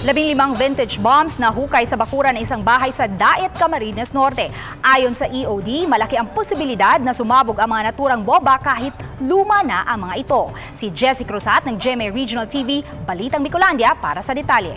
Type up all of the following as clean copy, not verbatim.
15 vintage bombs na hukay sa bakuran ng isang bahay sa Daet, Camarines Norte. Ayon sa EOD, malaki ang posibilidad na sumabog ang mga naturang bomba kahit luma na ang mga ito. Si Jessie Cruzat ng GMA Regional TV, Balitang Bicolandia para sa detalye.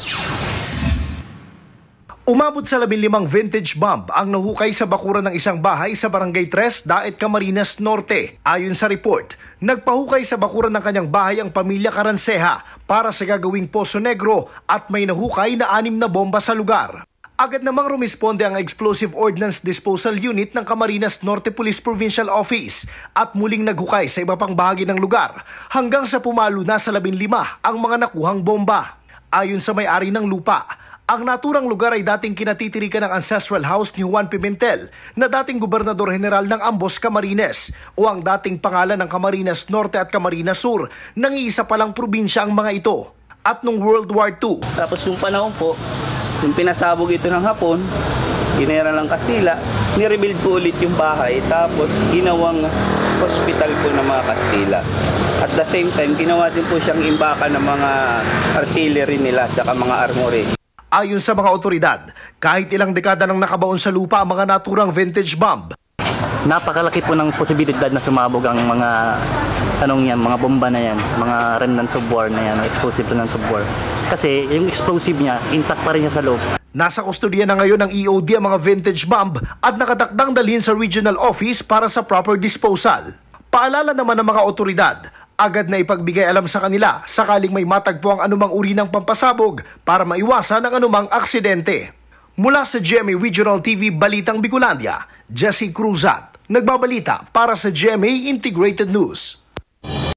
Umabot sa 15 vintage bomb ang nahukay sa bakuran ng isang bahay sa Barangay 3, Daet, Camarines Norte. Ayon sa report, nagpahukay sa bakuran ng kanyang bahay ang pamilya Caranceja para sa gagawing Poso Negro at may nahukay na 6 na bomba sa lugar. Agad namang rumisponde ang Explosive Ordnance Disposal Unit ng Camarines Norte Police Provincial Office at muling naghukay sa iba pang bahagi ng lugar hanggang sa pumalo na sa 15 ang mga nakuhang bomba. Ayon sa may-ari ng lupa, ang naturang lugar ay dating kinatitirikan ng ancestral house ni Juan Pimentel na dating gobernador general ng Ambos, Camarines o ang dating pangalan ng Camarines Norte at Camarines Sur nang iisa palang probinsya ang mga ito. At nung World War II. Tapos yung panahon po, yung pinasabog ito ng Hapon, ginera ng Kastila, nirebuild po ulit yung bahay tapos ginawang hospital po ng mga Kastila. At the same time, ginawa din po siyang imbakan ng mga artillery nila at mga armory. Ayon sa mga otoridad, kahit ilang dekada nang nakabaon sa lupa ang mga naturang vintage bomb, napakalaki po ng posibilidad na sumabog ang mga mga bomba na yan, mga remnants of war na yan, explosive remnants of war. Kasi yung explosive niya, intact pa rin niya sa loob. Nasa kustodiya na ngayon ng EOD ang mga vintage bomb at nakatakdang dalhin sa regional office para sa proper disposal. Paalala naman ng mga otoridad, agad na ipagbigay alam sa kanila sakaling may matagpo ang anumang uri ng pampasabog para maiwasan ang anumang aksidente. Mula sa GMA Regional TV Balitang Bicolandia, Jessie Cruzat, nagbabalita para sa GMA Integrated News.